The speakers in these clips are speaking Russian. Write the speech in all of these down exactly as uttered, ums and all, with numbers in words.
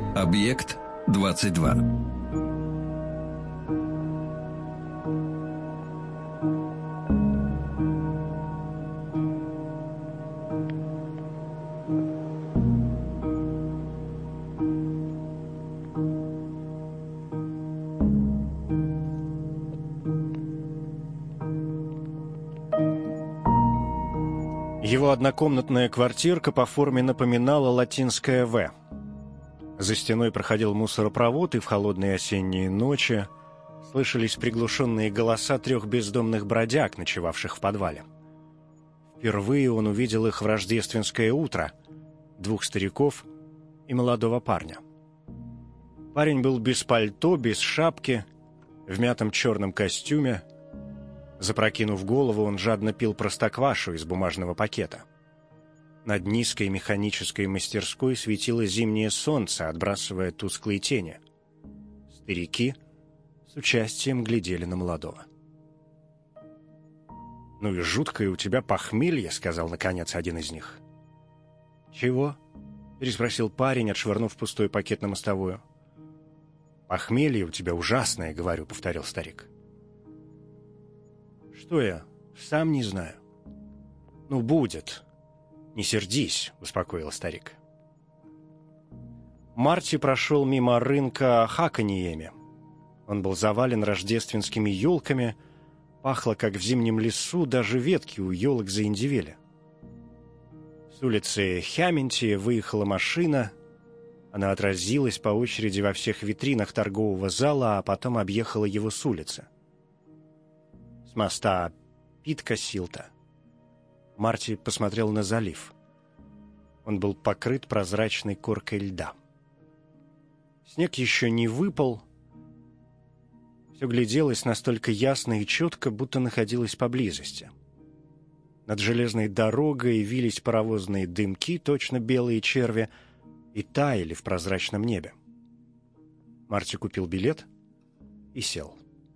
Объект двадцать два. Его однокомнатная квартирка по форме напоминала латинское «В». За стеной проходил мусоропровод, и в холодные осенние ночи слышались приглушенные голоса трех бездомных бродяг, ночевавших в подвале. Впервые он увидел их в рождественское утро, двух стариков и молодого парня. Парень был без пальто, без шапки, в мятом черном костюме. Запрокинув голову, он жадно пил простоквашу из бумажного пакета. Над низкой механической мастерской светило зимнее солнце, отбрасывая тусклые тени. Старики с участием глядели на молодого. «Ну и жуткое у тебя похмелье», — сказал, наконец, один из них. «Чего?» — переспросил парень, отшвырнув пустой пакет на мостовую. «Похмелье у тебя ужасное, — говорю, — повторил старик». «Что я? Сам не знаю». «Ну, будет. Не сердись», — успокоил старик. Марти прошел мимо рынка Хаканьеми. Он был завален рождественскими елками, пахло, как в зимнем лесу, даже ветки у елок заиндевели. С улицы Хяменти выехала машина. Она отразилась по очереди во всех витринах торгового зала, а потом объехала его с улицы. С моста Питкасилта Марти посмотрел на залив. Он был покрыт прозрачной коркой льда. Снег еще не выпал. Все гляделось настолько ясно и четко, будто находилось поблизости. Над железной дорогой вились паровозные дымки, точно белые черви, и таяли в прозрачном небе. Марти купил билет и сел.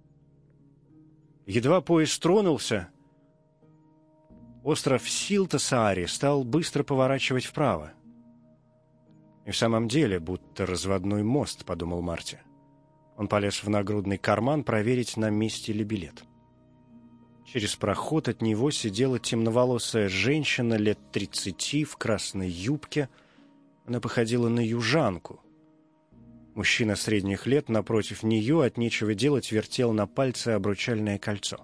Едва поезд тронулся, остров Силта-Саари стал быстро поворачивать вправо. И в самом деле, будто разводной мост, — подумал Марти. Он полез в нагрудный карман проверить, на месте ли билет. Через проход от него сидела темноволосая женщина лет тридцати в красной юбке. Она походила на южанку. Мужчина средних лет напротив нее от нечего делать вертел на пальце обручальное кольцо.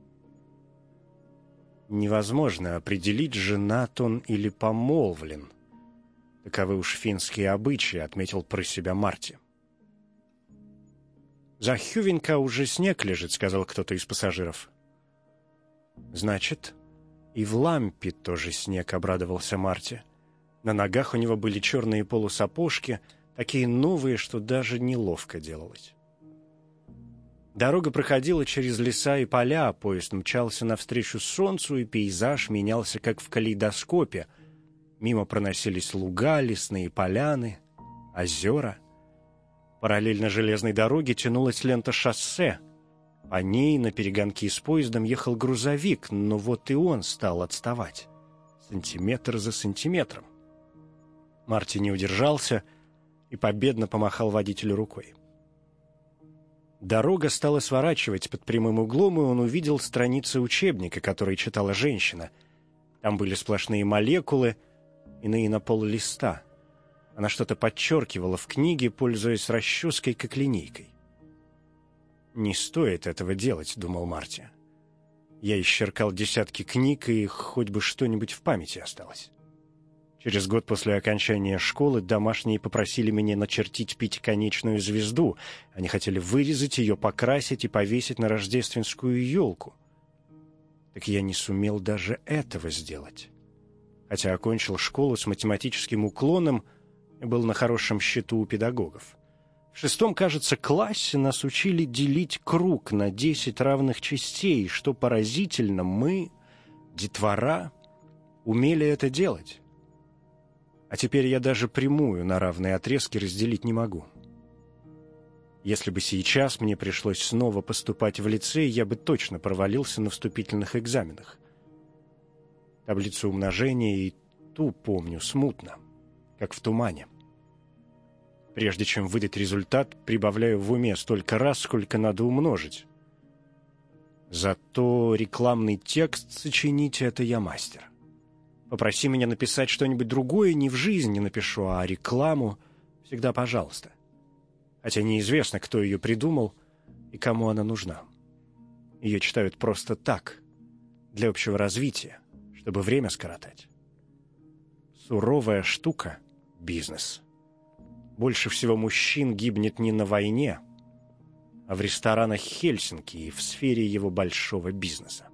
Невозможно определить, женат он или помолвлен. Таковы уж финские обычаи, — отметил про себя Марти. «За Хювенька уже снег лежит», — сказал кто-то из пассажиров. «Значит, и в Лампе тоже снег», — обрадовался Марти. На ногах у него были черные полусапожки, такие новые, что даже неловко делалось. Дорога проходила через леса и поля, поезд мчался навстречу солнцу, и пейзаж менялся, как в калейдоскопе. Мимо проносились луга, лесные поляны, озера. Параллельно железной дороге тянулась лента шоссе. По ней на перегонки с поездом ехал грузовик, но вот и он стал отставать. Сантиметр за сантиметром. Марти не удержался и победно помахал водителю рукой. Дорога стала сворачивать под прямым углом, и он увидел страницы учебника, который читала женщина. Там были сплошные молекулы, иные на пол листа. Она что-то подчеркивала в книге, пользуясь расческой как линейкой. «Не стоит этого делать», — думал Марти. «Я исчеркал десятки книг, и хоть бы что-нибудь в памяти осталось». Через год после окончания школы домашние попросили меня начертить пятиконечную звезду. Они хотели вырезать ее, покрасить и повесить на рождественскую елку. Так я не сумел даже этого сделать. Хотя окончил школу с математическим уклоном и был на хорошем счету у педагогов. В шестом, кажется, классе нас учили делить круг на десять равных частей, и, что поразительно, мы, детвора, умели это делать. А теперь я даже прямую на равные отрезки разделить не могу. Если бы сейчас мне пришлось снова поступать в лицей, я бы точно провалился на вступительных экзаменах. Таблицу умножения и ту помню смутно, как в тумане. Прежде чем выдать результат, прибавляю в уме столько раз, сколько надо умножить. Зато рекламный текст сочинить — это я мастер. Попроси меня написать что-нибудь другое, не в жизни напишу, а рекламу всегда пожалуйста. Хотя неизвестно, кто ее придумал и кому она нужна. Ее читают просто так, для общего развития, чтобы время скоротать. Суровая штука — бизнес. Больше всего мужчин гибнет не на войне, а в ресторанах Хельсинки и в сфере его большого бизнеса.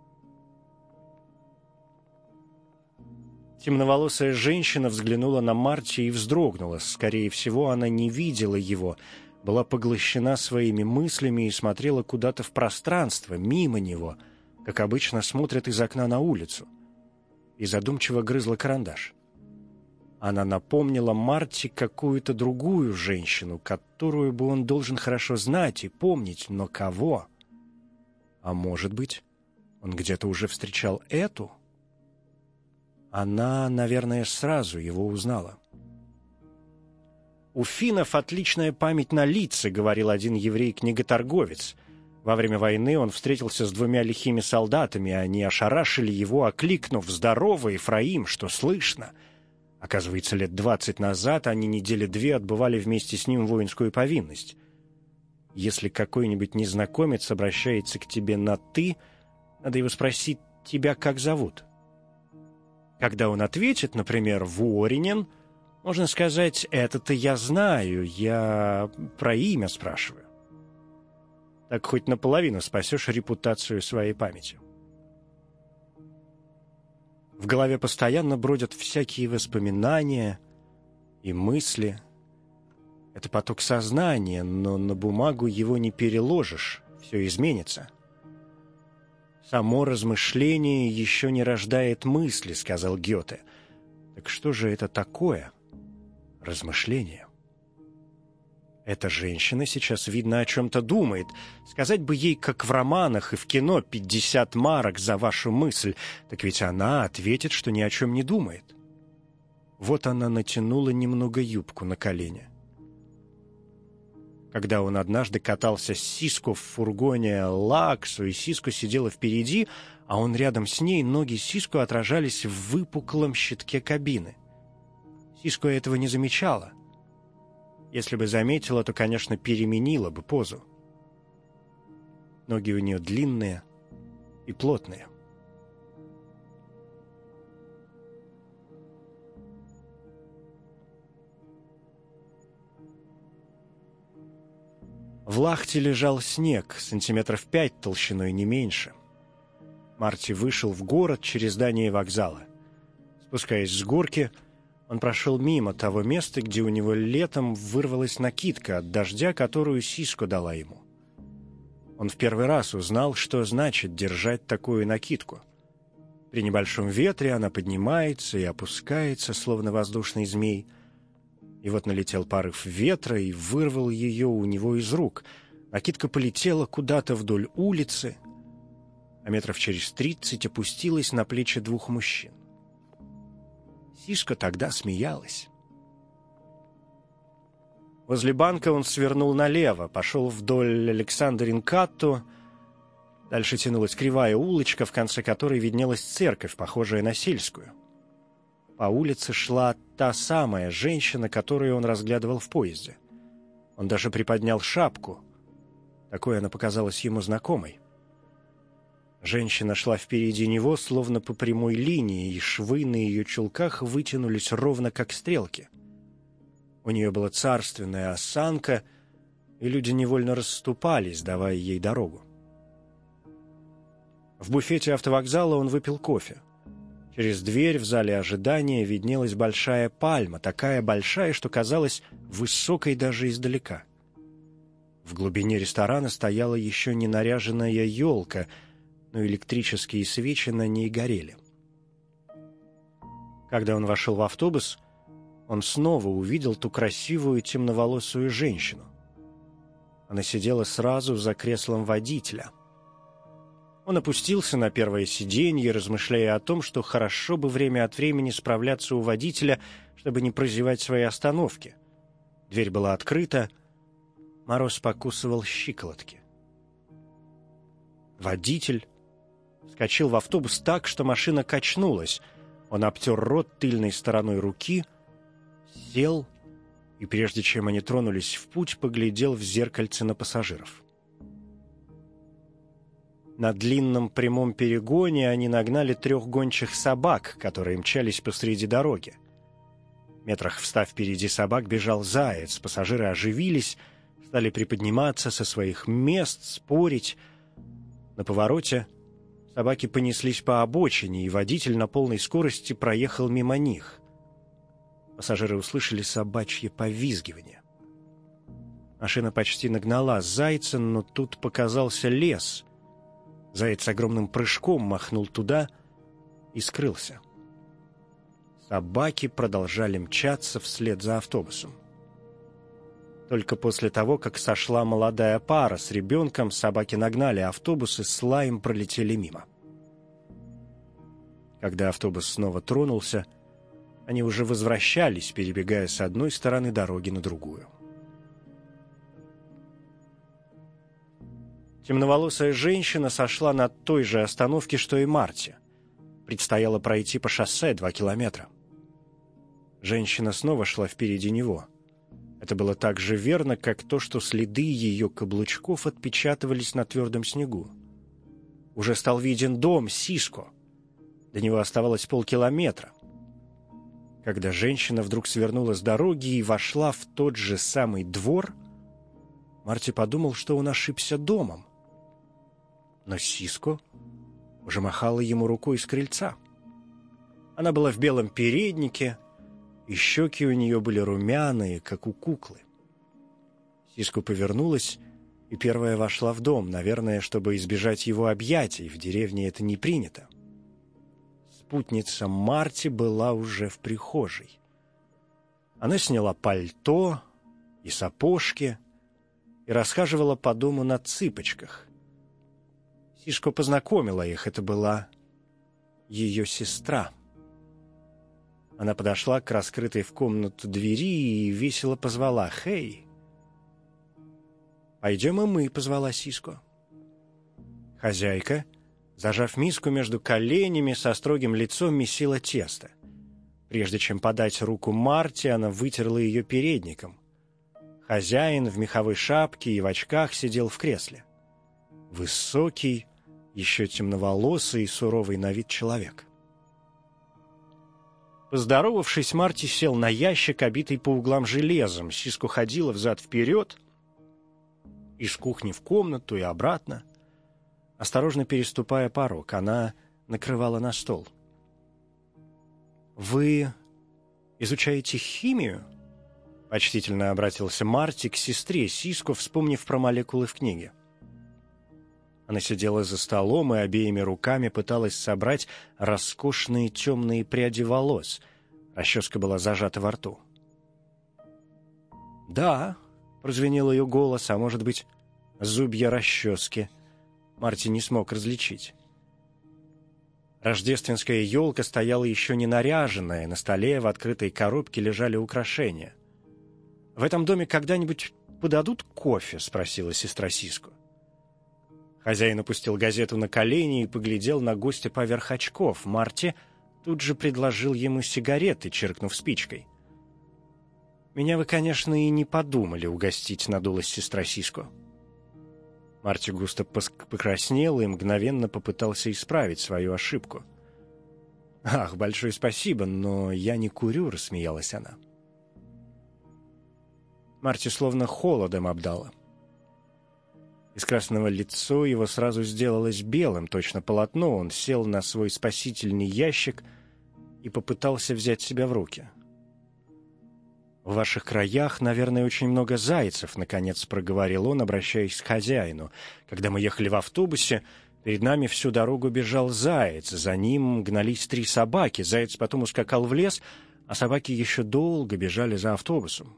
Темноволосая женщина взглянула на Марти и вздрогнула. Скорее всего, она не видела его, была поглощена своими мыслями и смотрела куда-то в пространство, мимо него, как обычно смотрят из окна на улицу, и задумчиво грызла карандаш. Она напомнила Марти какую-то другую женщину, которую бы он должен хорошо знать и помнить, но кого? А может быть, он где-то уже встречал эту? Она, наверное, сразу его узнала. «У финнов отличная память на лица», — говорил один еврей-книготорговец. Во время войны он встретился с двумя лихими солдатами, они ошарашили его, окликнув: «Здорово, Ефраим, что слышно?» Оказывается, лет двадцать назад они недели две отбывали вместе с ним воинскую повинность. Если какой-нибудь незнакомец обращается к тебе на «ты», надо его спросить: «Тебя как зовут?» Когда он ответит, например, «Воринен», можно сказать: «Это-то я знаю, я про имя спрашиваю». Так хоть наполовину спасешь репутацию своей памятью. В голове постоянно бродят всякие воспоминания и мысли. Это поток сознания, но на бумагу его не переложишь, все изменится. «Само размышление еще не рождает мысли», — сказал Гёте. Так что же это такое размышление? Эта женщина сейчас, видно, о чем-то думает. Сказать бы ей, как в романах и в кино, пятьдесят марок за вашу мысль, так ведь она ответит, что ни о чем не думает. Вот она натянула немного юбку на колени. Когда он однажды катался с Сиско в фургоне Лаксу, и Сиско сидела впереди, а он рядом с ней, ноги Сиско отражались в выпуклом щитке кабины. Сиско этого не замечала. Если бы заметила, то, конечно, переменила бы позу. Ноги у нее длинные и плотные. В Лахте лежал снег, сантиметров пять толщиной, не меньше. Марти вышел в город через здание вокзала. Спускаясь с горки, он прошел мимо того места, где у него летом вырвалась накидка от дождя, которую Сиско дала ему. Он в первый раз узнал, что значит держать такую накидку. При небольшом ветре она поднимается и опускается, словно воздушный змей. И вот налетел порыв ветра и вырвал ее у него из рук. Накидка полетела куда-то вдоль улицы, а метров через тридцать опустилась на плечи двух мужчин. Сиско тогда смеялась. Возле банка он свернул налево, пошел вдоль Александринкату. Дальше тянулась кривая улочка, в конце которой виднелась церковь, похожая на сельскую. По улице шла та самая женщина, которую он разглядывал в поезде. Он даже приподнял шапку. Такой она показалась ему знакомой. Женщина шла впереди него, словно по прямой линии, и швы на ее чулках вытянулись ровно как стрелки. У нее была царственная осанка, и люди невольно расступались, давая ей дорогу. В буфете автовокзала он выпил кофе. Через дверь в зале ожидания виднелась большая пальма, такая большая, что казалась высокой даже издалека. В глубине ресторана стояла еще не наряженная елка, но электрические свечи на ней горели. Когда он вошел в автобус, он снова увидел ту красивую темноволосую женщину. Она сидела сразу за креслом водителя. Он опустился на первое сиденье, размышляя о том, что хорошо бы время от времени справляться у водителя, чтобы не прозевать свои остановки. Дверь была открыта, мороз покусывал щиколотки. Водитель вскочил в автобус так, что машина качнулась. Он обтер рот тыльной стороной руки, сел и, прежде чем они тронулись в путь, поглядел в зеркальце на пассажиров. На длинном прямом перегоне они нагнали трех гончих собак, которые мчались посреди дороги. Метрах в ста впереди собак бежал заяц. Пассажиры оживились, стали приподниматься со своих мест, спорить. На повороте собаки понеслись по обочине, и водитель на полной скорости проехал мимо них. Пассажиры услышали собачье повизгивание. Машина почти нагнала зайца, но тут показался лес. Заяц огромным прыжком махнул туда и скрылся. Собаки продолжали мчаться вслед за автобусом. Только после того, как сошла молодая пара с ребенком, собаки нагнали автобус и с лаем пролетели мимо. Когда автобус снова тронулся, они уже возвращались, перебегая с одной стороны дороги на другую. Темноволосая женщина сошла на той же остановке, что и Марти. Предстояло пройти по шоссе два километра. Женщина снова шла впереди него. Это было так же верно, как то, что следы ее каблучков отпечатывались на твердом снегу. Уже стал виден дом Сиско. До него оставалось полкилометра. Когда женщина вдруг свернула с дороги и вошла в тот же самый двор, Марти подумал, что он ошибся домом. Но Сиско уже махала ему рукой с крыльца. Она была в белом переднике, и щеки у нее были румяные, как у куклы. Сиско повернулась и первая вошла в дом, наверное, чтобы избежать его объятий. В деревне это не принято. Спутница Марти была уже в прихожей. Она сняла пальто и сапожки и расхаживала по дому на цыпочках. Сиско познакомила их, это была ее сестра. Она подошла к раскрытой в комнату двери и весело позвала: «Хей!» «Пойдем и мы», — позвала Сиско. Хозяйка, зажав миску между коленями, со строгим лицом месила тесто. Прежде чем подать руку Марти, она вытерла ее передником. Хозяин в меховой шапке и в очках сидел в кресле. Высокий, еще темноволосый и суровый на вид человек. Поздоровавшись, Марти сел на ящик, обитый по углам железом. Сиско ходила взад-вперед, из кухни в комнату и обратно. Осторожно переступая порог, она накрывала на стол. «Вы изучаете химию?» — почтительно обратился Марти к сестре Сиско, вспомнив про молекулы в книге. Она сидела за столом и обеими руками пыталась собрать роскошные темные пряди волос. Расческа была зажата во рту. «Да», — прозвенел ее голос, а может быть, зубья расчески. Марти не смог различить. Рождественская елка стояла еще не наряженная, на столе в открытой коробке лежали украшения. «В этом доме когда-нибудь подадут кофе?» — спросила сестра Сиско. Хозяин опустил газету на колени и поглядел на гостя поверх очков. Марти тут же предложил ему сигареты, чиркнув спичкой. «Меня вы, конечно, и не подумали угостить», — надулась сестра Сиско. Марти густо покраснел и мгновенно попытался исправить свою ошибку. «Ах, большое спасибо, но я не курю», — рассмеялась она. Марти словно холодом обдало. Из красного лицо его сразу сделалось белым, точно полотно. Он сел на свой спасительный ящик и попытался взять себя в руки. «В ваших краях, наверное, очень много зайцев», — наконец проговорил он, обращаясь к хозяину. «Когда мы ехали в автобусе, перед нами всю дорогу бежал заяц, за ним гнались три собаки, заяц потом ускакал в лес, а собаки еще долго бежали за автобусом».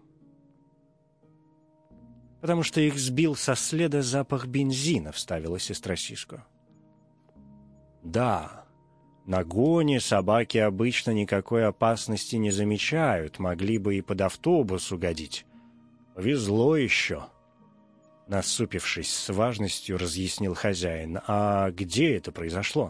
«Потому что их сбил со следа запах бензина», — вставила сестра Сиско. «Да, на гоне собаки обычно никакой опасности не замечают, могли бы и под автобус угодить. «Повезло еще», — насупившись с важностью, разъяснил хозяин. «А где это произошло?»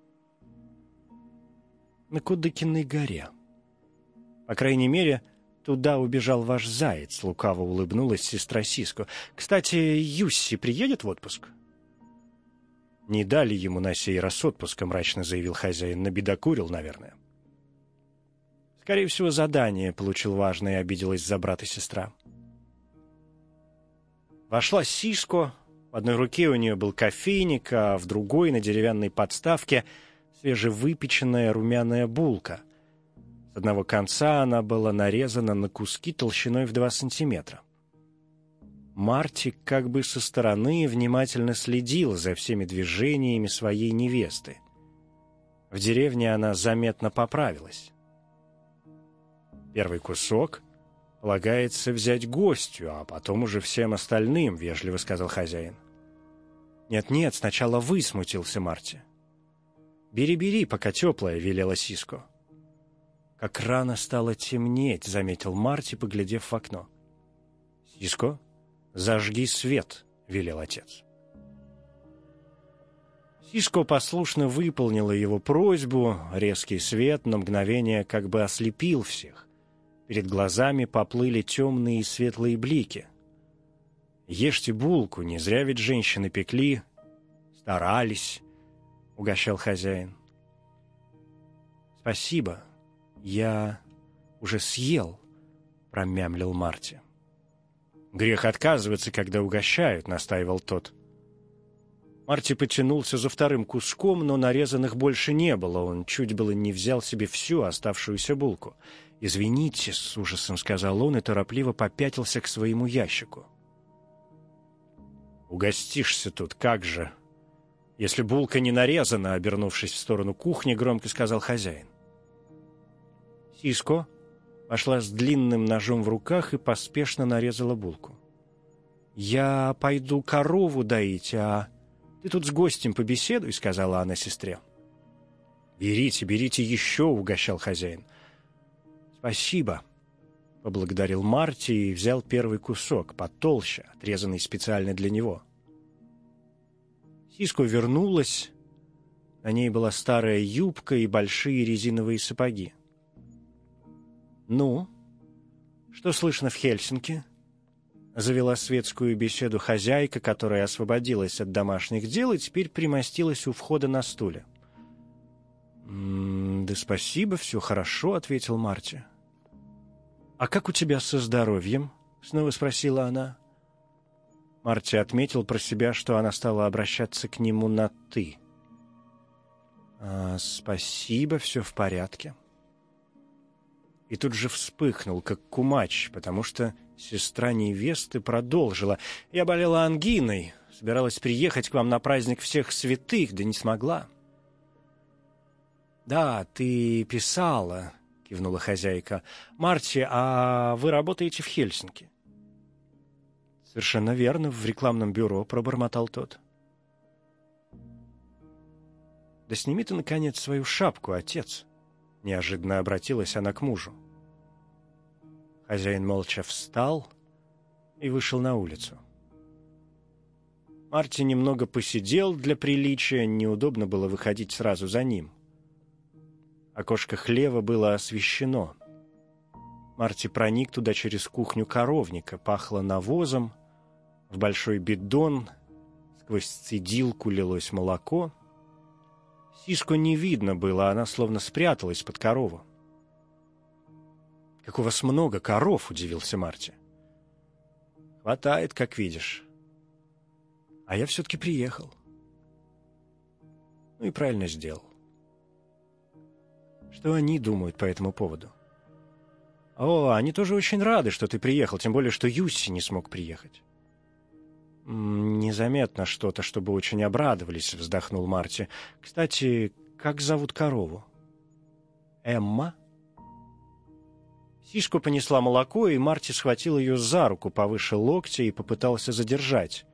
«На Кудыкиной горе. По крайней мере, туда убежал ваш заяц», — лукаво улыбнулась сестра Сиско. «Кстати, Юсси приедет в отпуск?» «Не дали ему на сей раз отпуска», — мрачно заявил хозяин. «Набедокурил, наверное». «Скорее всего, задание получил важное», — обиделась за брата сестра. Вошла Сиско. В одной руке у нее был кофейник, а в другой, на деревянной подставке, свежевыпеченная румяная булка. С одного конца она была нарезана на куски толщиной в два сантиметра. Марти как бы со стороны внимательно следила за всеми движениями своей невесты. В деревне она заметно поправилась. «Первый кусок полагается взять гостю, а потом уже всем остальным», — вежливо сказал хозяин. «Нет-нет, сначала вы», — смутился Марти. «Бери-бери, пока теплая», — велела Сиско. «Как рано стало темнеть», — заметил Марти, поглядев в окно. «Сиско, зажги свет», — велел отец. Сиско послушно выполнила его просьбу. Резкий свет на мгновение как бы ослепил всех. Перед глазами поплыли темные и светлые блики. «Ешьте булку, не зря ведь женщины пекли, старались», — угощал хозяин. «Спасибо, я уже съел», — промямлил Марти. «Грех отказываться, когда угощают», — настаивал тот. Марти потянулся за вторым куском, но нарезанных больше не было. Он чуть было не взял себе всю оставшуюся булку. «Извините», — с ужасом сказал он и торопливо попятился к своему ящику. «Угостишься тут, как же!» «Если булка не нарезана», — обернувшись в сторону кухни, громко сказал хозяин. Сиско пошла с длинным ножом в руках и поспешно нарезала булку. «Я пойду корову доить, а ты тут с гостем побеседуй», — сказала она сестре. «Берите, берите еще», — угощал хозяин. «Спасибо», — поблагодарил Марти и взял первый кусок, потолще, отрезанный специально для него. Сиско вернулась. На ней была старая юбка и большие резиновые сапоги. «Ну, что слышно в Хельсинки?» — завела светскую беседу хозяйка, которая освободилась от домашних дел и теперь примостилась у входа на стуле. «М-м, «Да спасибо, все хорошо», — ответил Марти. «А как у тебя со здоровьем?» — снова спросила она. Марти отметил про себя, что она стала обращаться к нему на «ты». «А, спасибо, все в порядке». И тут же вспыхнул, как кумач, потому что сестра невесты продолжила. «Я болела ангиной, собиралась приехать к вам на праздник всех святых, да не смогла». «Да, ты писала», — кивнула хозяйка. «Марти, а вы работаете в Хельсинки?» «Совершенно верно, в рекламном бюро», — пробормотал тот. «Да сними ты, наконец, свою шапку, отец», — неожиданно обратилась она к мужу. Хозяин молча встал и вышел на улицу. Марти немного посидел для приличия, неудобно было выходить сразу за ним. Окошко хлева было освещено. Марти проник туда через кухню коровника, пахло навозом, в большой бидон сквозь цедилку лилось молоко. Сиско не видно было, она словно спряталась под корову. «Как у вас много коров!» — удивился Марти. «Хватает, как видишь. А я все-таки приехал. Ну и правильно сделал. Что они думают по этому поводу?» «О, они тоже очень рады, что ты приехал, тем более, что Юсси не смог приехать». «Незаметно что-то, чтобы очень обрадовались», — вздохнул Марти. «Кстати, как зовут корову?» «Эмма?» Сиско понесла молоко, и Марти схватил ее за руку повыше локтя и попытался задержать.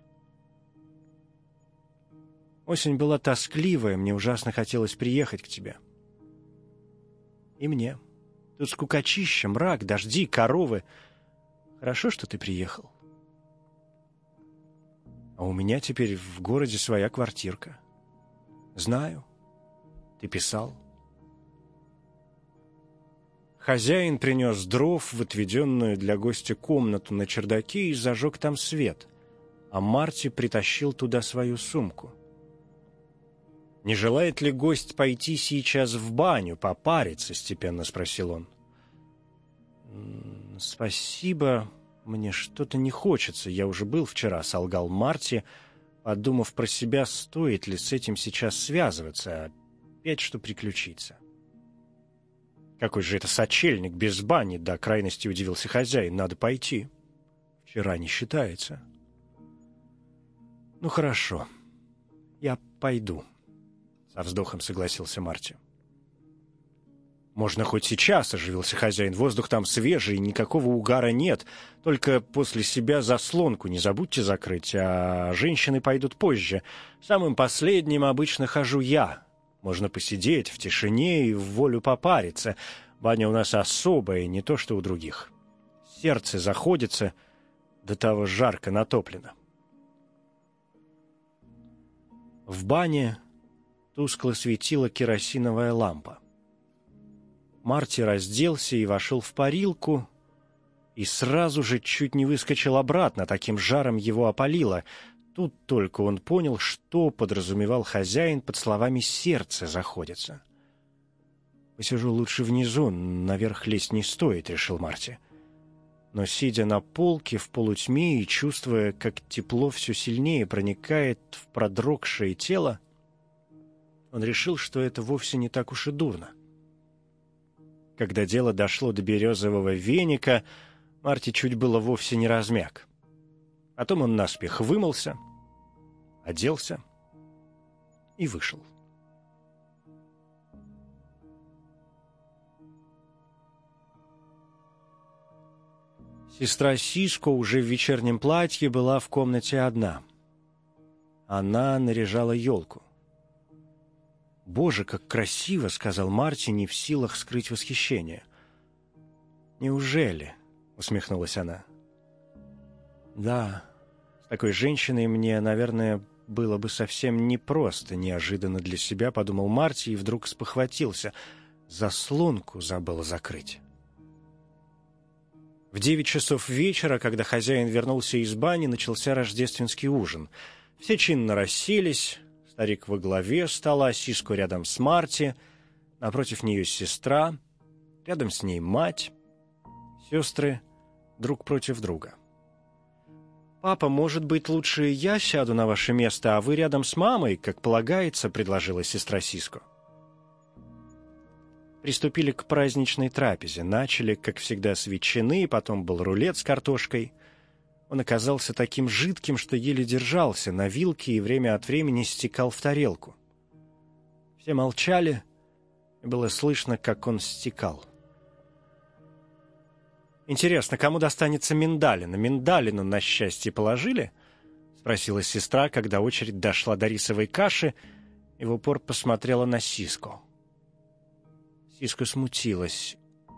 «Осень была тоскливая, мне ужасно хотелось приехать к тебе». «И мне. Тут скукотища, мрак, дожди, коровы. Хорошо, что ты приехал. А у меня теперь в городе своя квартирка. Знаю, ты писал. Хозяин принес дров в отведенную для гостя комнату на чердаке и зажег там свет, а Марти притащил туда свою сумку. «Не желает ли гость пойти сейчас в баню, попариться?» — степенно спросил он. «Спасибо, мне что-то не хочется. Я уже был вчера», — солгал Марти, подумав про себя, стоит ли с этим сейчас связываться, опять что приключиться. «Какой же это сочельник без бани?» — до крайности удивился хозяин. «Надо пойти. Вчера не считается». «Ну, хорошо, я пойду», — со вздохом согласился Марти. «Можно хоть сейчас», — оживился хозяин. «Воздух там свежий, никакого угара нет. Только после себя заслонку не забудьте закрыть, а женщины пойдут позже. Самым последним обычно хожу я. Можно посидеть в тишине и в волю попариться. Баня у нас особая, не то что у других. Сердце заходится, до того жарко натоплено». В бане тускло светила керосиновая лампа. Марти разделся и вошел в парилку, и сразу же чуть не выскочил обратно, таким жаром его опалило. Тут только он понял, что подразумевал хозяин под словами «сердце заходится». «Посижу лучше внизу, наверх лезть не стоит», — решил Марти. Но, сидя на полке в полутьме и чувствуя, как тепло все сильнее проникает в продрогшее тело, он решил, что это вовсе не так уж и дурно. Когда дело дошло до березового веника, Марти чуть было вовсе не размяк. Потом он наспех вымылся, оделся и вышел. Сестра Сиско уже в вечернем платье была в комнате одна. Она наряжала елку. «Боже, как красиво!» — сказал Марти, не в силах скрыть восхищение. «Неужели?» — усмехнулась она. «Да, с такой женщиной мне, наверное, было бы совсем непросто», — неожиданно для себя подумал Марти и вдруг спохватился. Заслонку забыл закрыть. В девять часов вечера, когда хозяин вернулся из бани, начался рождественский ужин. Все чинно расселись, старик во главе стола, Сиско рядом с Марти, напротив нее сестра, рядом с ней мать, сестры друг против друга. «Папа, может быть, лучше я сяду на ваше место, а вы рядом с мамой, как полагается», — предложила сестра Сиско. Приступили к праздничной трапезе. Начали, как всегда, с ветчины, потом был рулет с картошкой. Он оказался таким жидким, что еле держался на вилке и время от времени стекал в тарелку. Все молчали, и было слышно, как он стекал. «Интересно, кому достанется миндалина? Миндалину на счастье положили?» — спросила сестра, когда очередь дошла до рисовой каши, и в упор посмотрела на Сиско. Сиско смутилась.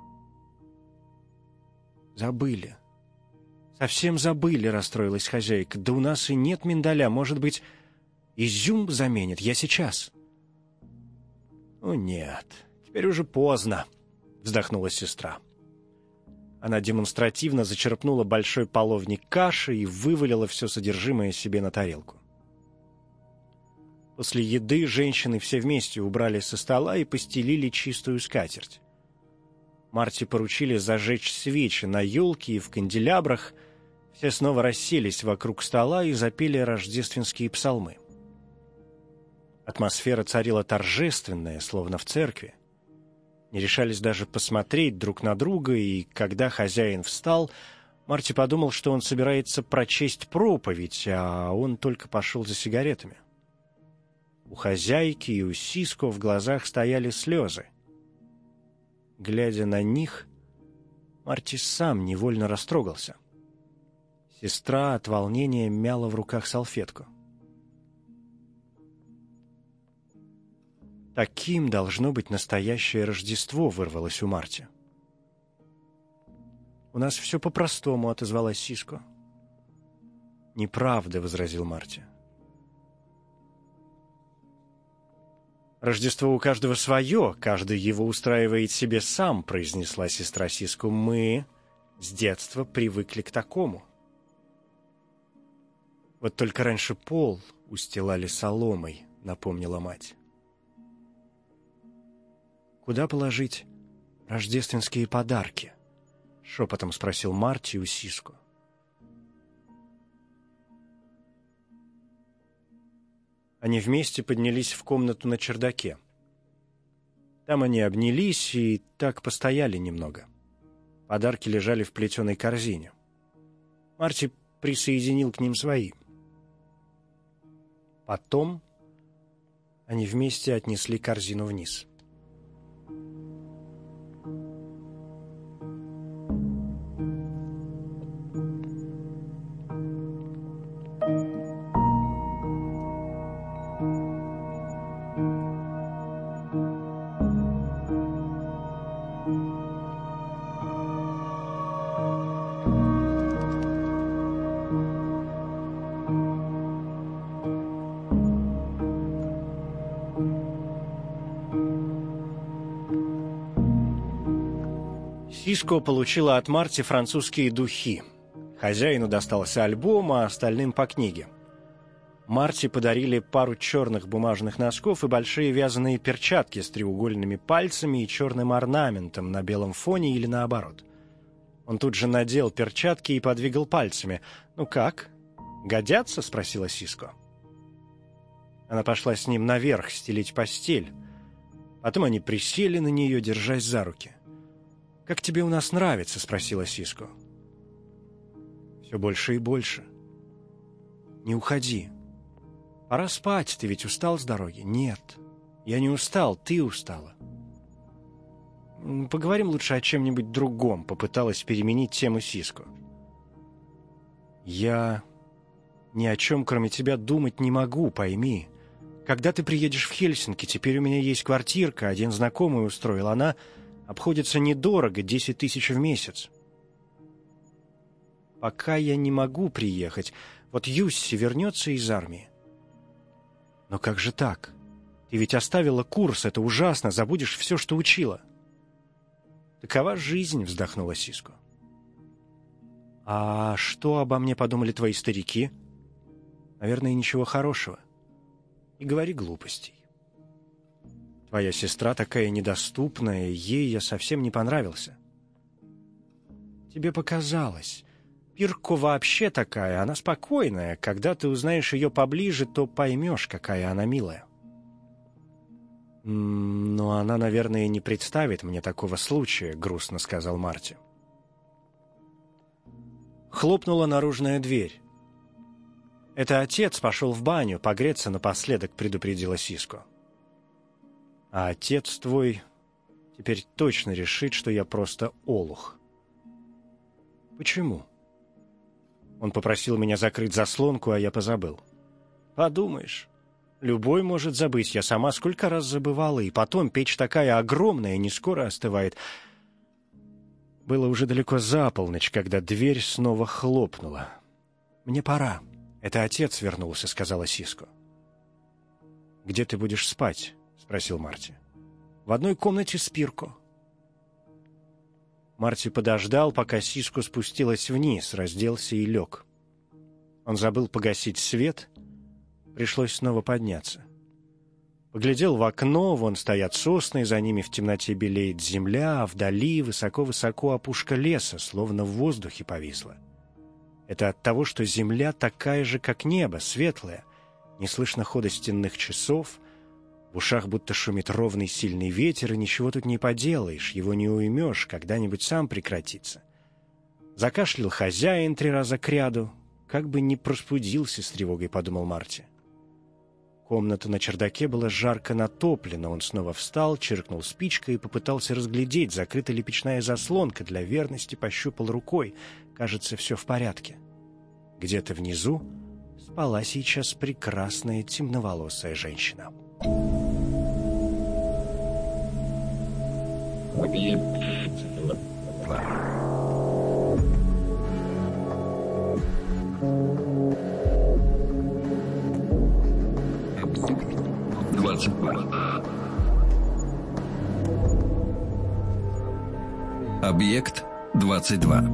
«Забыли. Совсем забыли», — расстроилась хозяйка. «Да у нас и нет миндаля. Может быть, изюм заменит? Я сейчас». «О, нет, теперь уже поздно», — вздохнула сестра. Она демонстративно зачерпнула большой половник каши и вывалила все содержимое себе на тарелку. После еды женщины все вместе убрали со стола и постелили чистую скатерть. Марти поручили зажечь свечи на елке и в канделябрах. Все снова расселись вокруг стола и запели рождественские псалмы. Атмосфера царила торжественная, словно в церкви. Не решались даже посмотреть друг на друга, и когда хозяин встал, Марти подумал, что он собирается прочесть проповедь, а он только пошел за сигаретами. У хозяйки и у Сиско в глазах стояли слезы. Глядя на них, Марти сам невольно растрогался. Сестра от волнения мяла в руках салфетку. «Таким должно быть настоящее Рождество», — вырвалось у Марти. «У нас все по-простому», — отозвалась Сиско. «Неправда», — возразил Марти. «Рождество у каждого свое, каждый его устраивает себе сам», — произнесла сестра Сиско. «Мы с детства привыкли к такому». «Вот только раньше пол устилали соломой», — напомнила мать. «Куда положить рождественские подарки?» — шепотом спросил Марти у Сиско. Они вместе поднялись в комнату на чердаке. Там они обнялись и так постояли немного. Подарки лежали в плетеной корзине. Марти присоединил к ним свои. Потом они вместе отнесли корзину вниз. Сиско получила от Марти французские духи. Хозяину достался альбом, а остальным по книге. Марти подарили пару черных бумажных носков и большие вязаные перчатки с треугольными пальцами и черным орнаментом на белом фоне или наоборот. Он тут же надел перчатки и подвигал пальцами. «Ну как? Годятся?» — спросила Сиско. Она пошла с ним наверх стелить постель. Потом они присели на нее, держась за руки. «Как тебе у нас нравится?» — спросила Сиско. «Все больше и больше». «Не уходи. Пора спать, ты ведь устал с дороги?» «Нет, я не устал, ты устала». «Поговорим лучше о чем-нибудь другом», — попыталась переменить тему Сиско. «Я ни о чем, кроме тебя, думать не могу, пойми. Когда ты приедешь в Хельсинки, теперь у меня есть квартирка, один знакомый устроил, она обходится недорого, десять тысяч в месяц. Пока я не могу приехать. Вот Юсси вернется из армии». «Но как же так? Ты ведь оставила курс, это ужасно, забудешь все, что учила». «Такова жизнь», — вздохнула Сиско. «А что обо мне подумали твои старики?» «Наверное, ничего хорошего. И говори глупостей. Твоя сестра такая недоступная, ей я совсем не понравился». «Тебе показалось. Пирко вообще такая, она спокойная. Когда ты узнаешь ее поближе, то поймешь, какая она милая». «Но она, наверное, не представит мне такого случая», — грустно сказал Марти. Хлопнула наружная дверь. «Это отец пошел в баню погреться напоследок», — предупредила Сиско. «А отец твой теперь точно решит, что я просто олух». «Почему?» Он попросил меня закрыть заслонку, а я позабыл. «Подумаешь, любой может забыть. Я сама сколько раз забывала, и потом печь такая огромная, не скоро остывает». Было уже далеко за полночь, когда дверь снова хлопнула. «Мне пора. Это отец вернулся», — сказала Сиско. «Где ты будешь спать?» — спросил Марти. «В одной комнате с Пирко». Марти подождал, пока Сиско спустилась вниз, разделся и лег. Он забыл погасить свет, пришлось снова подняться. Поглядел в окно, вон стоят сосны, за ними в темноте белеет земля, а вдали высоко-высоко опушка леса, словно в воздухе повисла. Это от того, что земля такая же, как небо, светлая, не слышно хода стенных часов, в ушах будто шумит ровный сильный ветер, и ничего тут не поделаешь, его не уймешь, когда-нибудь сам прекратится. Закашлял хозяин три раза кряду, как бы не простудился с тревогой, подумал Марти. Комната на чердаке была жарко натоплена, он снова встал, чиркнул спичкой и попытался разглядеть, закрыта ли печная заслонка, для верности пощупал рукой, кажется, все в порядке. Где-то внизу спала сейчас прекрасная темноволосая женщина. двадцать два. Объект двадцать два.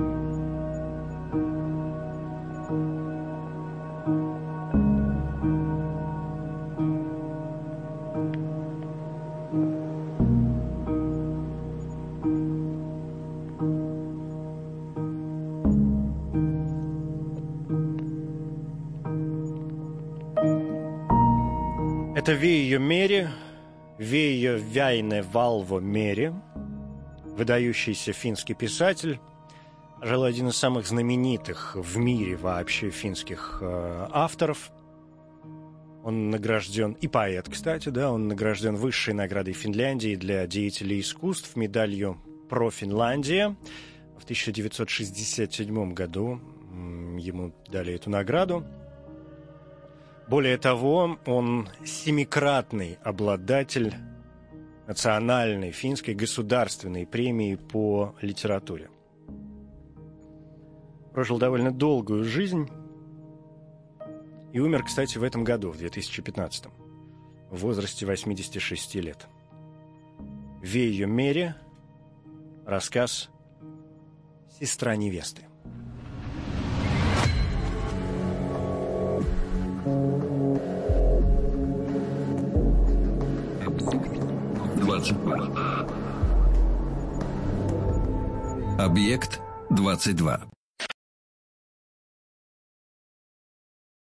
Это Вейо Мери, Вейо Вяйне Валво Мери, выдающийся финский писатель, пожалуй, один из самых знаменитых в мире вообще финских э, авторов. Он награжден, и поэт, кстати, да, он награжден высшей наградой Финляндии для деятелей искусств, медалью «Про Финляндия». В тысяча девятьсот шестьдесят седьмом году ему дали эту награду. Более того, он семикратный обладатель национальной финской государственной премии по литературе. Прожил довольно долгую жизнь и умер, кстати, в этом году, в две тысячи пятнадцатом, в возрасте восьмидесяти шести лет. Вейо Мери, рассказ «Сестра невесты». двадцать два. Объект двадцать два.